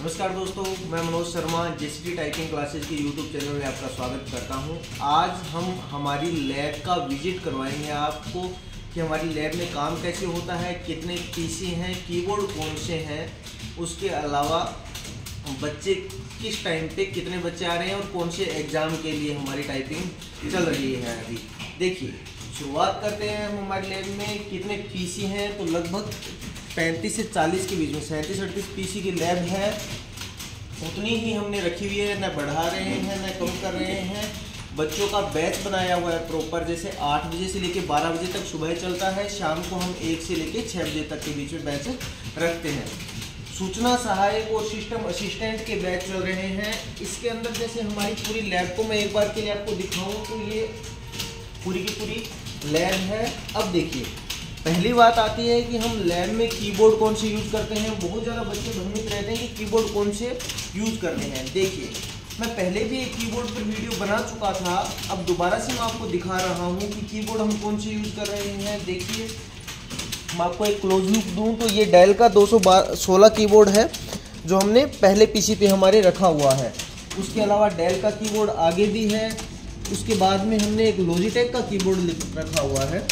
नमस्कार दोस्तों, मैं Manoj Sharma JCT typing classes के यूट्यूब चैनल में आपका स्वागत करता हूं। आज हम हमारी लैब का विजिट करवाएंगे आपको कि हमारी लैब में काम कैसे होता है, कितने पीसी हैं, कीबोर्ड कौन से हैं, उसके अलावा बच्चे किस टाइम पे कितने बच्चे आ रहे हैं और कौन से एग्ज़ाम के लिए हमारी टाइपिंग चल रही है। अभी देखिए, शुरुआत करते हैं हम हमारी लैब में कितने पीसी हैं। तो लगभग 35 से 40 के बीच में 37-38 पीसी की लैब है। उतनी ही हमने रखी हुई है, न बढ़ा रहे हैं न कम कर रहे हैं। बच्चों का बैच बनाया हुआ है प्रॉपर, जैसे 8 बजे से लेकर 12 बजे तक सुबह चलता है, शाम को हम 1 से लेकर 6 बजे तक के बीच में बैच रखते हैं। सूचना सहायक और सिस्टम असिस्टेंट के बैच चल रहे हैं। इसके अंदर जैसे हमारी पूरी लैब को मैं एक बार के लिए आपको दिखाऊं तो ये पूरी की पूरी लैब है। अब देखिए, पहली बात आती है कि हम लैब में कीबोर्ड कौन से यूज़ करते हैं। बहुत ज़्यादा बच्चे भ्रमित रहते हैं कि कीबोर्ड कौन से यूज़ करते हैं। देखिए, मैं पहले भी एक कीबोर्ड पर वीडियो बना चुका था, अब दोबारा से मैं आपको दिखा रहा हूँ कि कीबोर्ड हम कौन से यूज़ कर रहे हैं। देखिए, मैं आपको एक क्लोज लुक दूँ तो ये डेल का 216 कीबोर्ड है जो हमने पहले पीसी पे हमारे रखा हुआ है। उसके अलावा डेल का कीबोर्ड आगे भी है। उसके बाद में हमने एक लॉजिटेक का कीबोर्ड रखा हुआ है।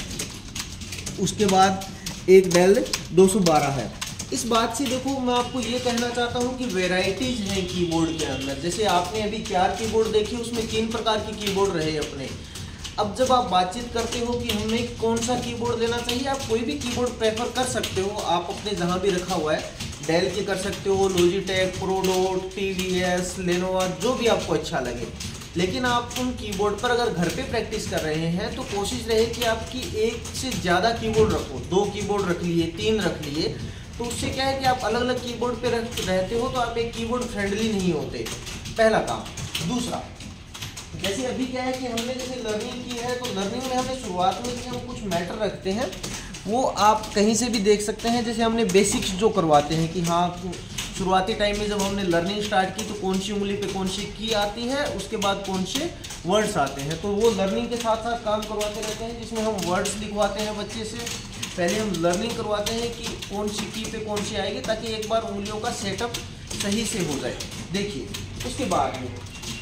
उसके बाद एक डेल 212 है। इस बात से देखो, मैं आपको ये कहना चाहता हूँ कि वैरायटीज़ हैं कीबोर्ड के अंदर। जैसे आपने अभी 4 कीबोर्ड देखे, उसमें 3 प्रकार के कीबोर्ड रहे अपने। अब जब आप बातचीत करते हो कि हमें कौन सा कीबोर्ड लेना चाहिए, आप कोई भी कीबोर्ड प्रेफर कर सकते हो। आप अपने जहाँ भी रखा हुआ है, डेल के कर सकते हो, लॉजिटेक, प्रोडोट, टीवीएस, लेनोवा, जो भी आपको अच्छा लगे। लेकिन आप उन कीबोर्ड पर अगर घर पे प्रैक्टिस कर रहे हैं तो कोशिश रहे कि आपकी एक से ज़्यादा कीबोर्ड रखो। 2 कीबोर्ड रख लिए, 3 रख लिए, तो उससे क्या है कि आप अलग अलग कीबोर्ड पे रहते हो तो आप एक कीबोर्ड फ्रेंडली नहीं होते। पहला काम। दूसरा, जैसे अभी क्या है कि हमने जैसे लर्निंग की है, तो लर्निंग में हमें शुरुआत में हम कुछ मैटर रखते हैं, वो आप कहीं से भी देख सकते हैं। जैसे हमने बेसिक्स जो करवाते हैं कि हाँ, शुरुआती टाइम में जब हमने लर्निंग स्टार्ट की तो कौन सी उंगली पे कौन सी की आती है, उसके बाद कौन से वर्ड्स आते हैं, तो वो लर्निंग के साथ साथ काम करवाते रहते हैं, जिसमें हम वर्ड्स लिखवाते हैं बच्चे से। पहले हम लर्निंग करवाते हैं कि कौन सी की पे कौन सी आएगी, ताकि एक बार उंगलियों का सेटअप सही से हो जाए। देखिए, उसके बाद में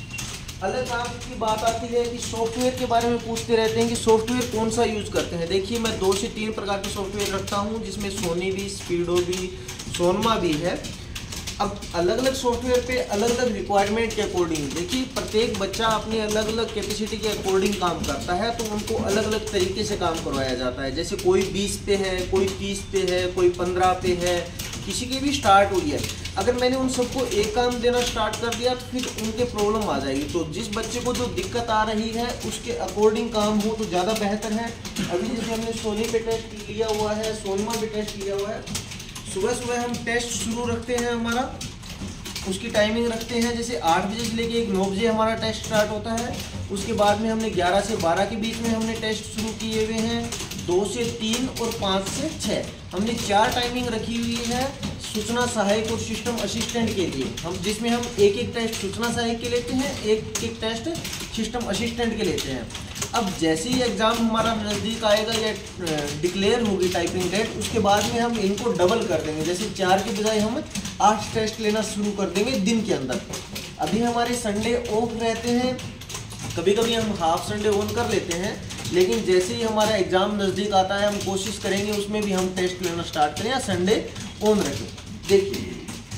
अलग काम की बात आती है कि सॉफ्टवेयर के बारे में पूछते रहते हैं कि सॉफ्टवेयर कौन सा यूज़ करते हैं। देखिए, मैं 2 से 3 प्रकार के सॉफ्टवेयर रखता हूँ, जिसमें सोनी भी, स्पीडो भी, सोनमा भी है। अब अलग अलग सॉफ्टवेयर पे अलग अलग रिक्वायरमेंट के अकॉर्डिंग, देखिए, प्रत्येक बच्चा अपनी अलग अलग कैपेसिटी के अकॉर्डिंग काम करता है, तो उनको अलग अलग तरीके से काम करवाया जाता है। जैसे कोई 20 पे है, कोई 30 पे है, कोई 15 पे है, किसी की भी स्टार्ट हुई है। अगर मैंने उन सबको एक काम देना स्टार्ट कर दिया तो फिर उनके प्रॉब्लम आ जाएगी। तो जिस बच्चे को जो दिक्कत आ रही है उसके अकॉर्डिंग काम हो तो ज़्यादा बेहतर है। अभी जैसे हमने सोनी पे टेस्ट लिया हुआ है, सोनमा पे टेस्ट लिया हुआ है। सुबह सुबह हम टेस्ट शुरू रखते हैं, हमारा उसकी टाइमिंग रखते हैं, जैसे 8 बजे से लेके 9 बजे हमारा टेस्ट स्टार्ट होता है। उसके बाद में हमने 11 से 12 के बीच में हमने टेस्ट शुरू किए हुए हैं। 2 से 3 और 5 से 6 हमने 4 टाइमिंग रखी हुई है सूचना सहायक और सिस्टम असिस्टेंट के लिए। हम जिसमें हम एक एक टेस्ट सूचना सहायक के लेते हैं, एक एक टेस्ट सिस्टम असिस्टेंट के लेते हैं। अब जैसे ही एग्ज़ाम हमारा नज़दीक आएगा या डिक्लेयर होगी टाइपिंग डेट, उसके बाद में हम इनको डबल कर देंगे। जैसे 4 के बजाय हम 8 टेस्ट लेना शुरू कर देंगे दिन के अंदर। अभी हमारे संडे ऑफ रहते हैं, कभी कभी हम हाफ संडे ऑन कर लेते हैं, लेकिन जैसे ही हमारा एग्ज़ाम नज़दीक आता है हम कोशिश करेंगे उसमें भी हम टेस्ट लेना स्टार्ट करें या संडे ऑन रखें। देखिए,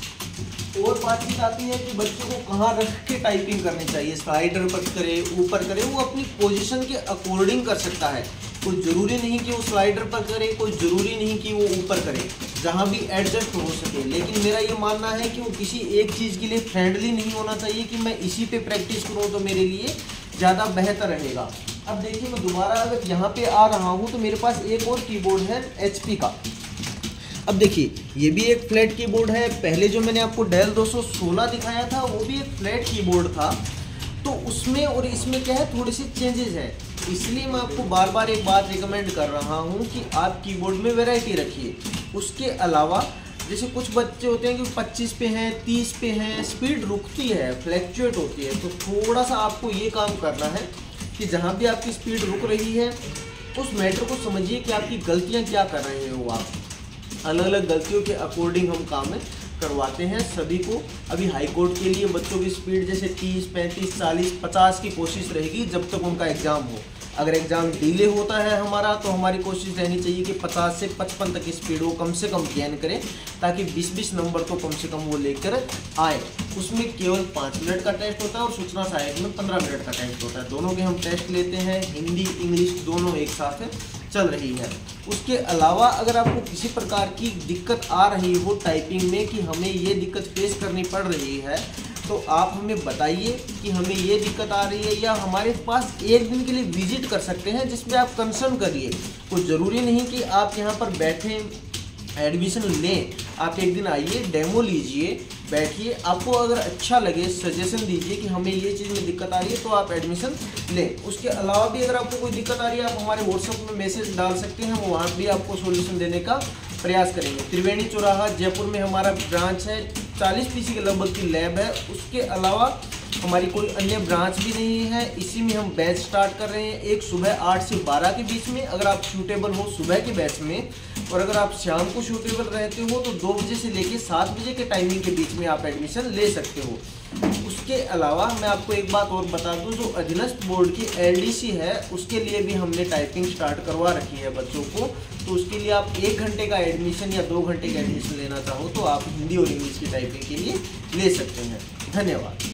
और बातचीत आती है कि बच्चों को कहाँ रख के टाइपिंग करनी चाहिए, स्लाइडर पर करे, ऊपर करे, वो अपनी पोजीशन के अकॉर्डिंग कर सकता है। कोई ज़रूरी नहीं कि वो स्लाइडर पर करे, कोई ज़रूरी नहीं कि वो ऊपर करे, जहाँ भी एडजस्ट हो सके। लेकिन मेरा ये मानना है कि वो किसी एक चीज़ के लिए फ्रेंडली नहीं होना चाहिए कि मैं इसी पे प्रैक्टिस करूँ तो मेरे लिए ज़्यादा बेहतर रहेगा। अब देखिए, मैं दोबारा अगर यहाँ पे आ रहा हूँ तो मेरे पास एक और कीबोर्ड है HP का। अब देखिए, ये भी एक फ्लैट कीबोर्ड है। पहले जो मैंने आपको डेल 216 दिखाया था वो भी एक फ्लैट कीबोर्ड था, तो उसमें और इसमें क्या है, थोड़ी सी चेंजेस है। इसलिए मैं आपको बार बार एक बात रिकमेंड कर रहा हूँ कि आप कीबोर्ड में वैरायटी रखिए। उसके अलावा जैसे कुछ बच्चे होते हैं कि 25 पे हैं, 30 पे हैं, स्पीड रुकती है, फ्लैक्चुएट होती है, तो थोड़ा सा आपको ये काम करना है कि जहाँ भी आपकी स्पीड रुक रही है उस मैटर को समझिए कि आपकी गलतियाँ क्या कर रहे हो। आप अलग अलग गलतियों के अकॉर्डिंग हम काम करवाते हैं सभी को। अभी हाई कोर्ट के लिए बच्चों की स्पीड जैसे 30, 35, 40, 50 की कोशिश रहेगी जब तक उनका एग्ज़ाम हो। अगर एग्ज़ाम डिले होता है हमारा तो हमारी कोशिश रहनी चाहिए कि 50 से 55 तक की स्पीड वो कम से कम गेन करें, ताकि 20-20 नंबर तो कम से कम वो लेकर आए। उसमें केवल 5 मिनट का टेस्ट होता है और सूचना सहायक में 15 मिनट का टेस्ट होता है। दोनों के हम टेस्ट लेते हैं, हिंदी इंग्लिश दोनों एक साथ चल रही है। उसके अलावा अगर आपको किसी प्रकार की दिक्कत आ रही हो टाइपिंग में कि हमें ये दिक्कत फेस करनी पड़ रही है, तो आप हमें बताइए कि हमें ये दिक्कत आ रही है, या हमारे पास एक दिन के लिए विजिट कर सकते हैं जिसमें आप कंसर्न करिए। कोई ज़रूरी नहीं कि आप यहाँ पर बैठे एडमिशन लें, आप एक दिन आइए, डेमो लीजिए, बैठिए, आपको अगर अच्छा लगे सजेशन दीजिए कि हमें ये चीज़ में दिक्कत आ रही है तो आप एडमिशन लें। उसके अलावा भी अगर आपको कोई दिक्कत आ रही है आप हमारे व्हाट्सएप में मैसेज डाल सकते हैं, हम वहाँ भी आपको सॉल्यूशन देने का प्रयास करेंगे। त्रिवेणी चौराहा जयपुर में हमारा ब्रांच है, 40 पीसी के लगभग की लैब है। उसके अलावा हमारी कोई अन्य ब्रांच भी नहीं है। इसी में हम बैच स्टार्ट कर रहे हैं, एक सुबह 8 से 12 के बीच में, अगर आप सूटेबल हो सुबह के बैच में, और अगर आप शाम को सूटेबल रहते हो तो 2 बजे से लेकर 7 बजे के टाइमिंग के बीच में आप एडमिशन ले सकते हो। उसके अलावा मैं आपको एक बात और बता दूं, जो अधीनस्थ बोर्ड की LDC है उसके लिए भी हमने टाइपिंग स्टार्ट करवा रखी है बच्चों को। तो उसके लिए आप 1 घंटे का एडमिशन या 2 घंटे का एडमिशन लेना चाहो तो आप हिंदी और इंग्लिश की टाइपिंग के लिए ले सकते हैं। धन्यवाद।